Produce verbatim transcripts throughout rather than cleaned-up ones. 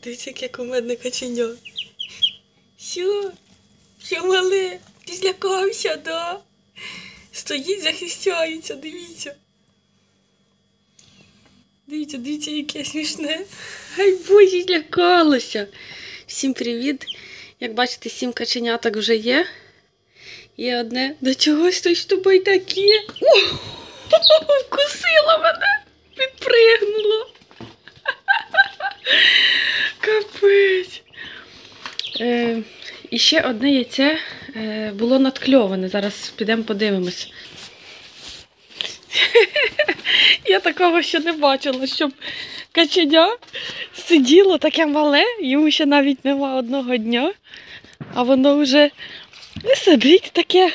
Дивіться, яке кумедне каченя. Що? Що мале? Ти злякався, да? Стоїть, захищається, дивіться. Дивіться, дивіться, яке смішне. Ай, боже, злякалося. Всім привіт. Як бачите, сім каченяток вже є. Є одне. До чогось той з тобою таке. О, вкусило мене. Підпригнуло. Капець. Е, і ще одне яйце е, було надкльоване. Зараз підемо подивимось. Я такого ще не бачила, щоб каченя сиділо таке мале, йому ще навіть нема одного дня, а воно вже сидить таке.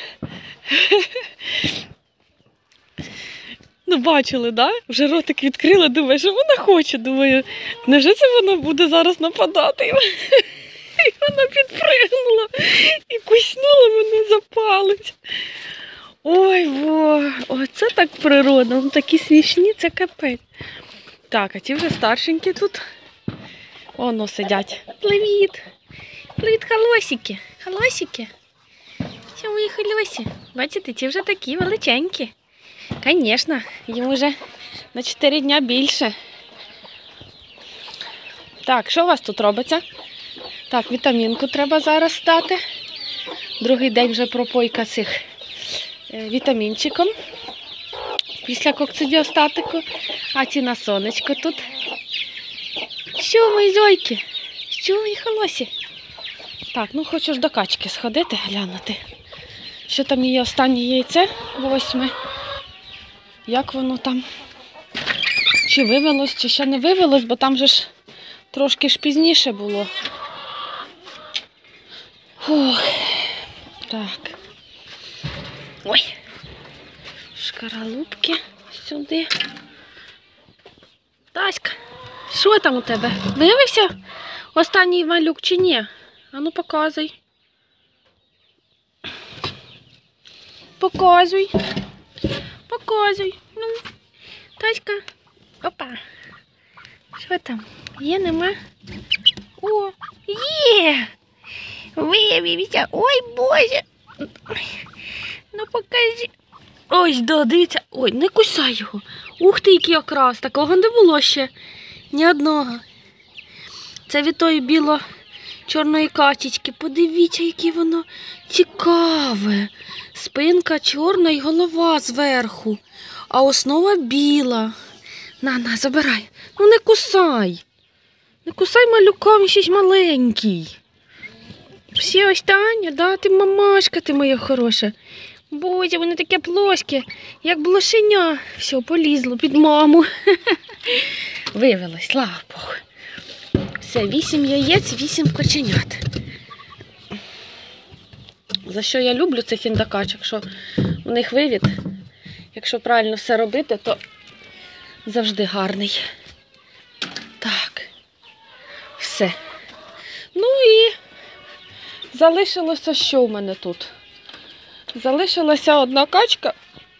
Ну, бачили, да? Вже ротик відкрила, думаю, що вона хоче. Думаю, невже це вона буде зараз нападати? І вона підпригнула і куснула мене за палець. Ой, бо, оце так природа, вони такі смішні, це капець. Так, а ті вже старшенькі тут. Воно сидять. Привіт! Привіт, холосики! Холосики! Що мої холосі? Бачите, ті вже такі величенькі. Звісно, їм вже на чотири дня більше. Так, що у вас тут робиться? Так, вітамінку треба зараз дати. Другий день вже пропойка цих вітамінчиком. Після кокцидіостатику. А ці на сонечко тут. Що, мої зойки? Що, мої холосі? Так, ну хочу ж до качки сходити, глянути. Що там її останнє яйце, восьме. Як воно там? Чи вивелось, чи ще не вивелось, бо там же ж трошки ж пізніше було. Ох, так. Ой, шкаралупки сюди. Таська, що там у тебе? Виявився останній малюк чи ні? А ну показуй. Показуй. Показуй. Ну, Таська. Опа. Що там? Є, нема? О, є! Виявився. Ой, Боже. Ну покажи. Ой, да, дивіться. Ой, не кусай його. Ух ти, який окрас. Такого не було ще. Ні одного. Це від тої біло-чорної качечки. Подивіться, яке воно цікаве. Спинка чорна і голова зверху. А основа біла. На, на, забирай. Ну не кусай. Не кусай малюка, він ще ж маленький. Всі останні, да, ти мамашка, ти моя хороша. Боже, воно таке плоске, як блошеня. Все, полізло під маму. Вивелось, слава Богу. Все, вісім яєць, вісім каченят. За що я люблю цих індокачок, що у них вивід, якщо правильно все робити, то завжди гарний. Так, все. Ну і залишилося, що в мене тут? Залишилася одна качка.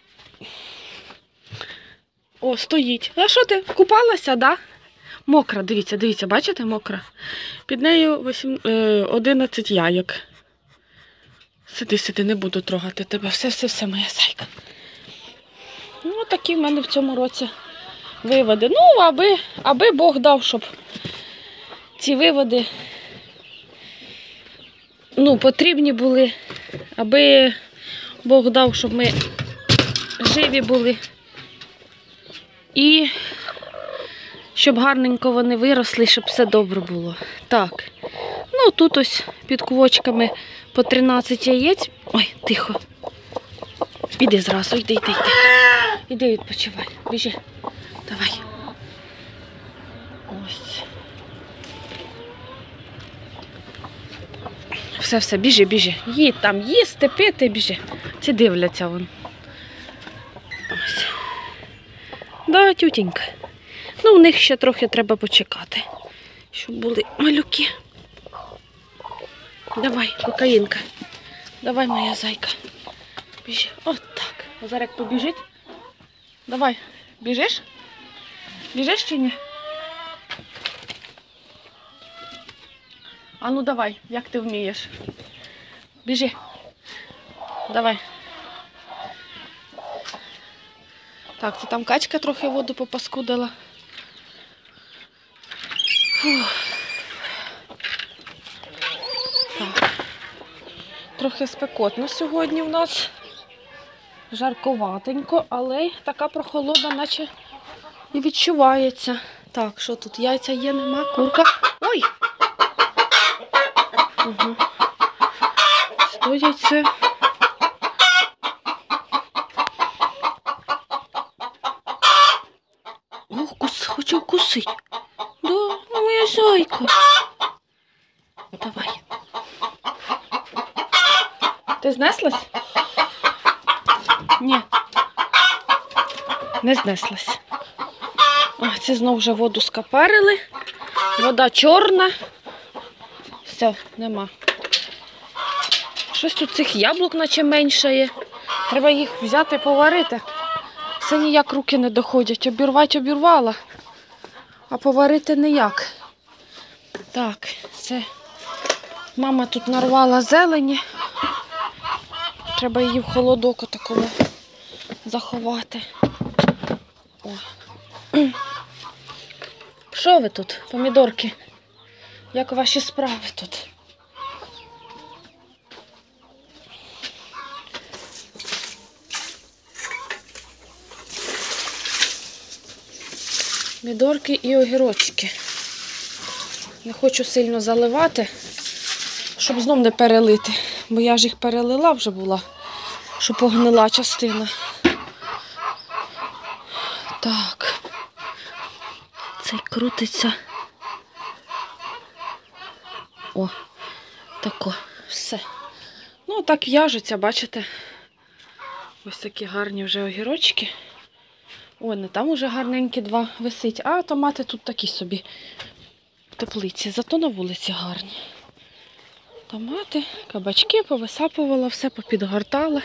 О, стоїть. А що ти, купалася, да? Мокра, дивіться, дивіться, бачите, мокра? Під нею одинадцять яєк. Сиди, сиди, не буду трогати тебе. Все, все, все, моя зайка. Ну, такі в мене в цьому році виводи. Ну, аби, аби Бог дав, щоб ці виводи, ну, потрібні були, аби Бог дав, щоб ми живі були. І щоб гарненько вони виросли, щоб все добре було. Так, ну тут ось під квочками по тринадцять яєць. Ой, тихо. Іди зразу, йди, йди, йди. Іди відпочивай, біжи. Давай. Ось. Все, все, біжи, біжи. Їдь там, їсти, пити, біжи. Ці дивляться вон. Ось. Да, тютенька. Ну, у них ще трохи треба почекати, щоб були малюки. Давай, кокаїнка. Давай, моя зайка. Біжи. От так. Зараз як побіжить. Давай, біжиш? Біжиш чи ні? А ну давай, як ти вмієш. Біжи. Давай. Так, це там качка трохи воду попаскудила. Фух. Так. Трохи спекотно сьогодні в нас. Жарковатенько, але така прохолода, наче і відчувається. Так, що тут? Яйця є, нема, курка. Ой! Угу. Сто яйце. Ох, кус, хочу вкусити. Да, моя зайка. Давай. Ти знеслась? Ні. Не знеслась. О, це знову вже воду скапарили. Вода чорна. Все, нема. Щось тут цих яблук наче менше є. Треба їх взяти, поварити. Все ніяк руки не доходять. Обірвати обірвала, а поварити ніяк. Так, це мама тут нарвала зелені. Треба її в холодок такому заховати. О. Що ви тут, помідорки? Як ваші справи тут? Помідорки і огірочки. Не хочу сильно заливати, щоб знов не перелити. Бо я ж їх перелила вже була, щоб погнила частина. Так. Цей крутиться. О, тако, все. Ну, так в'яжеться, бачите? Ось такі гарні вже огірочки. О, не там уже гарненькі два висить, а томати тут такі собі в теплиці, зато на вулиці гарні. Томати, кабачки повисапувала, все попідгортала.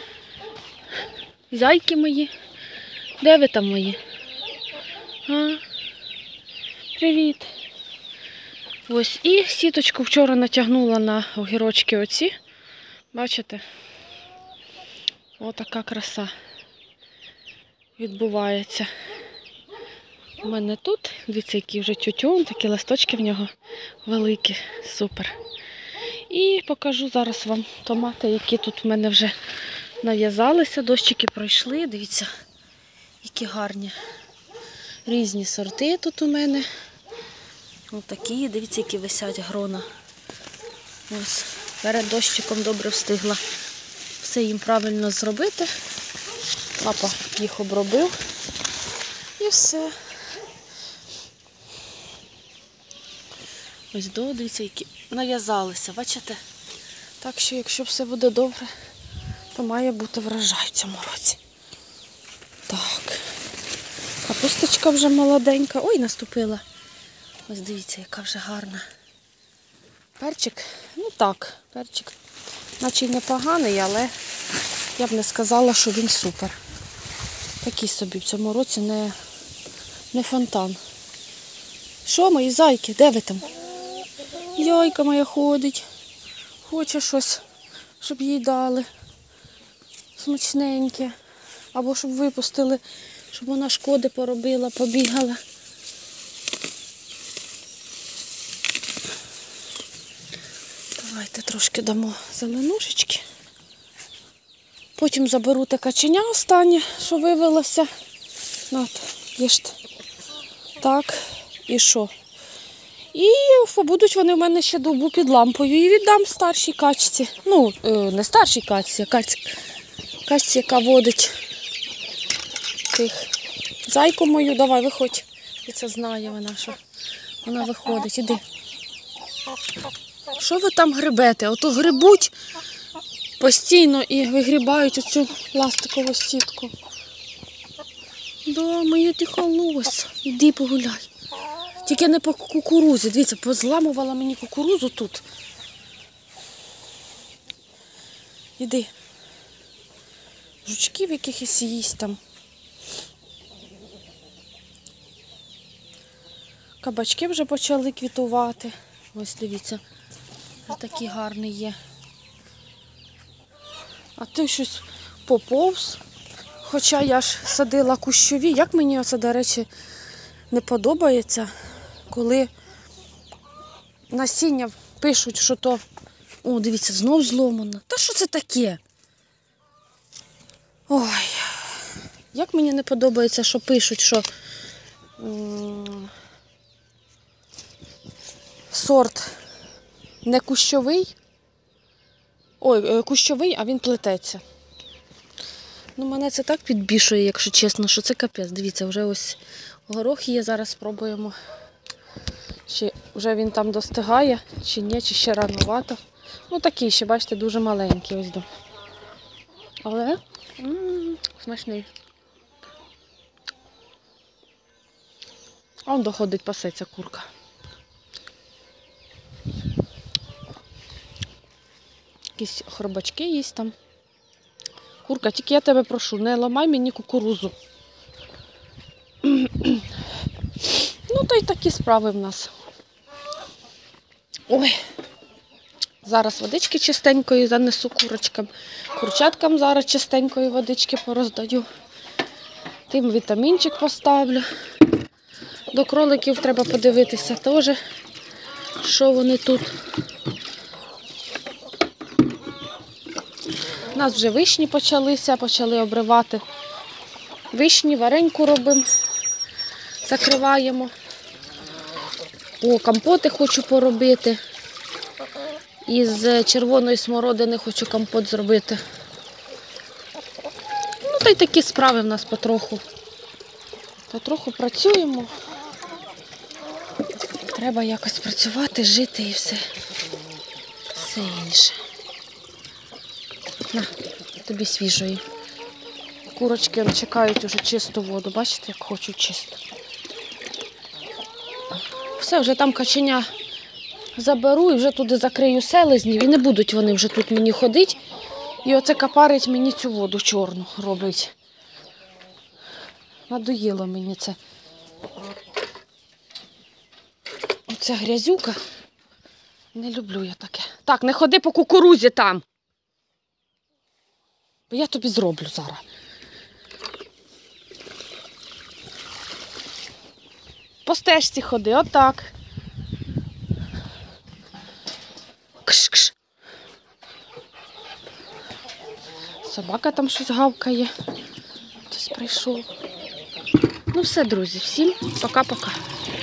Зайки мої. Де ви там мої? А? Привіт. Ось і сіточку вчора натягнула на огірочки оці. Бачите? Отака краса відбувається. У мене тут, дивіться, який вже тютюн, такі листочки в нього великі, супер. І покажу зараз вам томати, які тут в мене вже нав'язалися, дощики пройшли, дивіться, які гарні. Різні сорти тут у мене. Ось такі, дивіться, які висять грона. Ось, перед дощиком добре встигла все їм правильно зробити. Папа їх обробив. І все. Ось до, дивіться, які нав'язалися, бачите? Так що, якщо все буде добре, то має бути врожай в цьому році. Так. Капусточка вже молоденька. Ой, наступила. Ось дивіться, яка вже гарна. Перчик, ну так, перчик наче й непоганий, але я б не сказала, що він супер. Такий собі в цьому році не, не фонтан. Що, мої зайки, де ви там? Яйка моя ходить. Хоче щось, щоб їй дали. Смачненьке. Або щоб випустили, щоб вона шкоди поробила, побігала. Давайте трошки дамо зеленушечки. Потім заберу те каченя останнє, що вивелося. От, їжте. Так, і що? І побудуть вони в мене ще добу під лампою. І віддам старшій качці. Ну, не старшій качці, а качці, качці, яка водить тих. Зайку мою, давай, виходь. І це знає вона, що вона виходить. Іди. Що ви там грибете? Ото грибуть постійно і вигрібають оцю пластикову сітку. Да, моє тихолось. Іди погуляй. Тільки не по кукурузі. Дивіться, позламувала мені кукурузу тут. Іди. Жучків якихось їсть там. Кабачки вже почали квітувати. Ось дивіться. Ось такий гарний є. А той щось поповз. Хоча я ж садила кущові. Як мені це, до речі, не подобається, коли насіння пишуть, що то... О, дивіться, знов зломано. Та що це таке? Ой, як мені не подобається, що пишуть, що м- сорт не кущовий. Ой, кущовий, а він плететься. Ну, мене це так підбішує, якщо чесно, що це капець. Дивіться, вже ось горох є, зараз спробуємо. Чи вже він там достигає, чи ні, чи ще рановато. Ну, такий ще, бачите, дуже маленький ось до. Але м-м, смачний. А он доходить, пасеться курка. Якісь хробачки є там. Курка, тільки я тебе прошу, не ламай мені кукурузу. Ну, то й такі справи в нас. Ой. Зараз водички чистенької занесу курочкам. Курчаткам зараз чистенької водички пороздаю. Тим вітамінчик поставлю. До кроликів треба подивитися теж, що вони тут. У нас вже вишні почалися, почали обривати. Вишні, вареньку робимо, закриваємо. О, компоти хочу поробити. Із червоної смородини хочу компот зробити. Ну, та й такі справи в нас потроху. Потроху працюємо. Треба якось працювати, жити і все. Все інше. На, тобі свіжої. Курочки чекають уже чисту воду. Бачите, як хочуть чисто. Все, вже там каченя заберу і вже туди закрию селезнів. І не будуть вони вже тут мені ходити. І оце капарить мені цю воду чорну робить. Надоїло мені це. Оця грязюка. Не люблю я таке. Так, не ходи по кукурузі там. Бо я тобі зроблю зараз. По стежці ходи, отак. Кш-кш. Собака там щось гавкає. Хтось прийшов. Ну все, друзі, всім пока-пока.